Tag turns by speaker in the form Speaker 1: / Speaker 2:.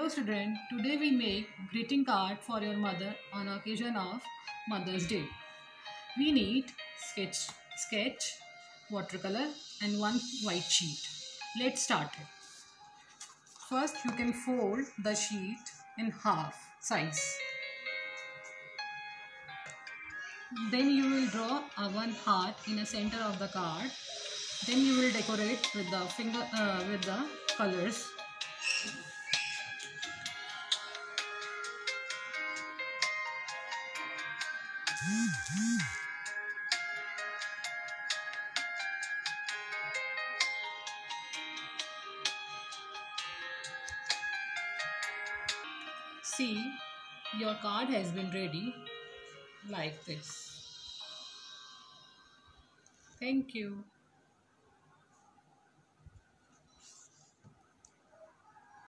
Speaker 1: Hello student, today we make greeting card for your mother on occasion of Mother's Day. We need sketch, watercolor and one white sheet. Let's start it. First you can fold the sheet in half size. Then you will draw a one heart in the center of the card. Then you will decorate with the colors. See, your card has been ready like this. Thank you.